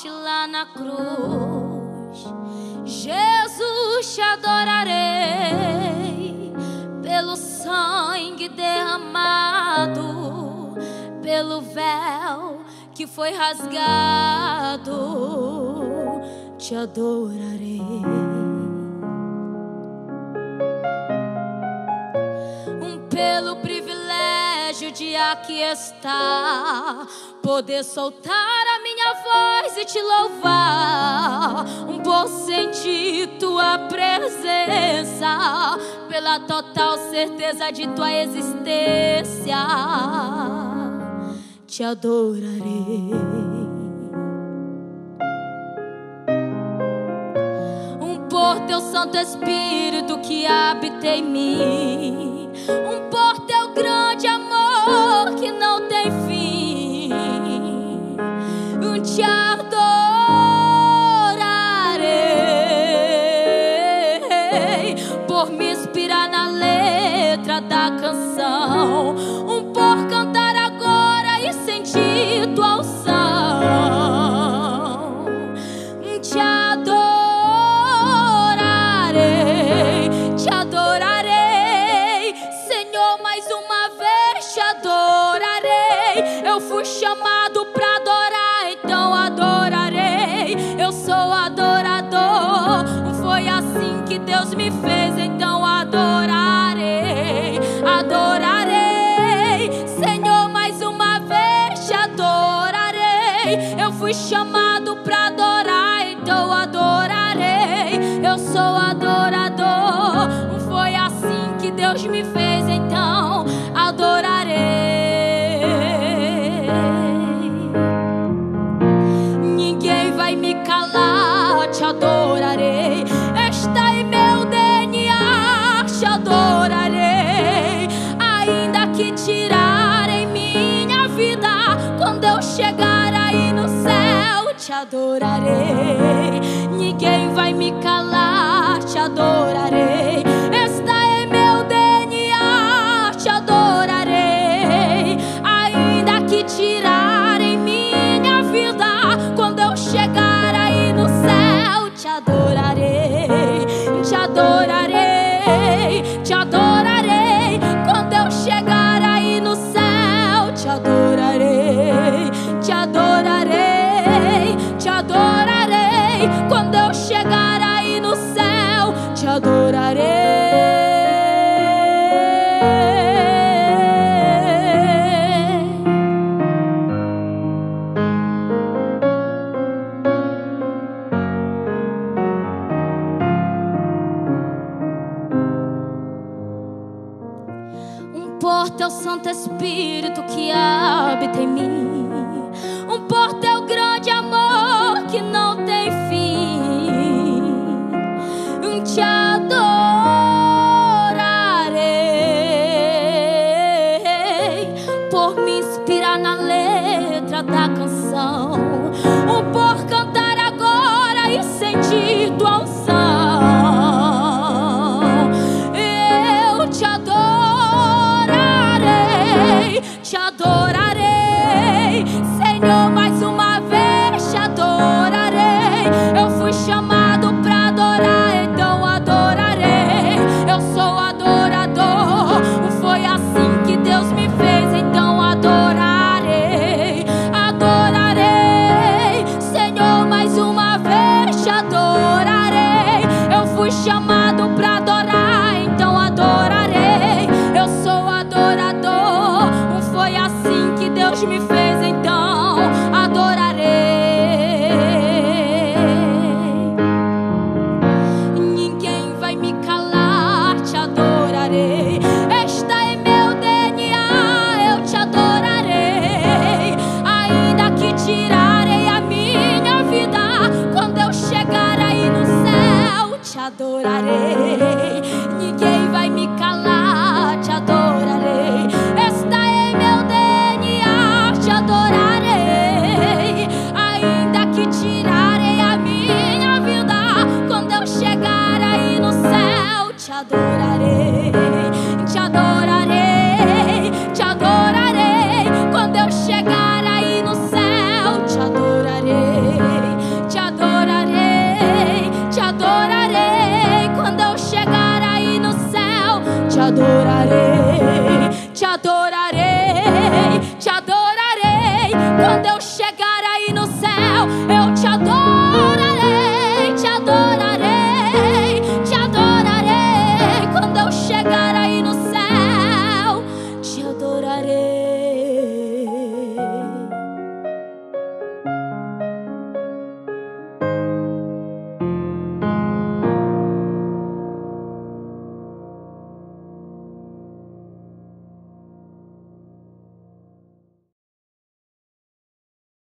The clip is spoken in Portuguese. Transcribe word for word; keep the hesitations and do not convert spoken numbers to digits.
morte lá na cruz. Jesus, te adorarei pelo sangue derramado, pelo véu que foi rasgado. Te adorarei. Pelo privilégio de aqui estar, poder soltar a minha voz e te louvar, um por sentir tua presença, pela total certeza de tua existência, te adorarei. Um por teu Santo Espírito que habita em mim, um por teu grande amor que não tem fim, um te adorarei por me inspirar na letra da canção, um por cantar agora e sentir tua unção, um te adorarei, te adorarei. Eu fui chamado pra adorar, então adorarei. Eu sou adorador, foi assim que Deus me fez, então adorarei. Adorarei, Senhor, mais uma vez te adorarei. Eu fui chamado pra adorar, então adorarei. Eu sou adorador, foi assim que Deus me fez, então adorarei. Te adorarei, está em meu D N A, te adorarei. Ainda que tirarem minha vida, quando eu chegar aí no céu, te adorarei. Ninguém vai me calar, te adorarei. Está em meu D N A, te adorarei. Ainda que tirarem minha vida, quando eu chegar aí no céu, te adorarei, te adorarei, te adorarei. Quando eu chegar aí no céu, te adorarei, te adorarei, te adorarei. Quando eu chegar aí no céu, te adorarei. Por teu Santo Espírito que habita em mim, um por teu grande amor que não tem fim, um te adorarei por me inspirar na letra da canção, um por cantar agora e sentir tua unção. Eu te adorarei, te adorarei, Senhor, mais uma vez te adorarei. Eu fui chamado pra adorar, então adorarei. Eu sou adorador, foi assim que Deus me fez, então adorarei. Adorarei, Senhor, mais uma vez te adorarei. Eu fui chamado pra adorar, então adorarei. Eu sou adorador, foi assim que Deus me fez, então adorarei. Ninguém vai me calar, te adorarei. Está em meu D N A, eu te adorarei. Ainda que tirarem a minha vida, quando eu chegar aí no céu, te adorarei.